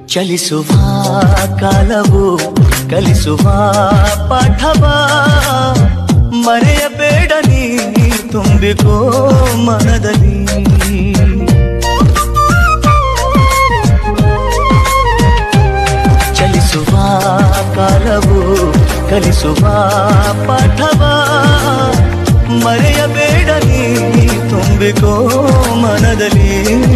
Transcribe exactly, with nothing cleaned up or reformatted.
ಚಲಿಸುವ ಕಾಲವು ಕಲಿಸುವ ಪಾಠವ ಮರೆಯಬೇಡ ನೀ ತುಂಬಿಕೋ ಮನದಲ್ಲಿ. ಚಲಿಸುವ ಕಾಲವು ಕಲಿಸುವ ಪಾಠವ ಮರೆಯಬೇಡ ನೀ ತುಂಬಿಕೋ ಮನದಲ್ಲಿ.